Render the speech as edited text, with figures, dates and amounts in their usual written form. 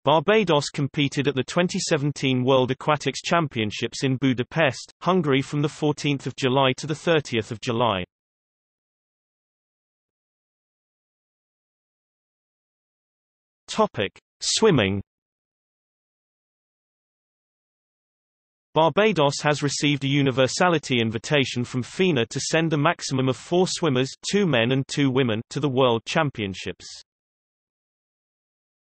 Barbados competed at the 2017 World Aquatics Championships in Budapest, Hungary from 14 July to 30 July. Swimming. Barbados has received a universality invitation from FINA to send a maximum of 4 swimmers, 2 men and 2 women, to the World Championships.